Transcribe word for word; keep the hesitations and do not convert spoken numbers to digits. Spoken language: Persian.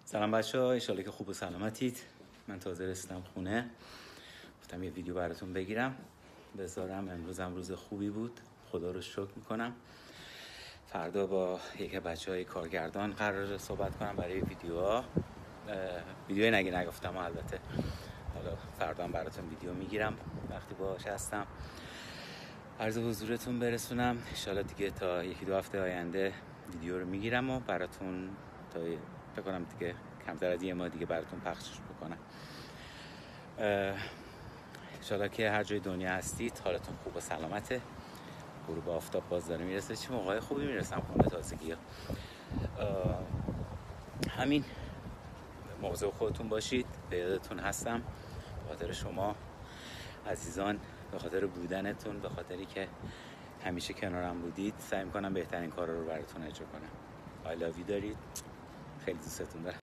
سلام بچه ها، انشالله که خوب و سلامتید. من تازه رسیدم خونه، گفتم یه ویدیو براتون بگیرم بذارم. امروز هم روز خوبی بود، خدا رو شکر میکنم. فردا با یک بچه های کارگردان قرار صحبت کنم برای ویدیوها. ویدیوی نگه نگفتم البته، حالا فردا هم براتون ویدیو میگیرم وقتی باهاش هستم. عرض حضورتون برسونم انشالله دیگه تا یکی دو هفته آینده ویدیو رو میگیرم و براتون تا فکر کنم دیگه کمتر از یه ماه دیگه براتون پخشش بکنم. انشالله که هر جای دنیا هستید حالتون خوب و سلامته. غروب آفتاب باز داره میرسه، چه موقعی خوبی میرسم خونه تازگی ها. همین، موضوع خودتون باشید، به یادتون هستم، به خاطر شما عزیزان، به خاطر بودنتون، به خاطری که همیشه کنارم بودید. سعی میکنم بهترین کارا رو براتون اجرا کنم. I love you دارید، خیلی دوستتون دارم.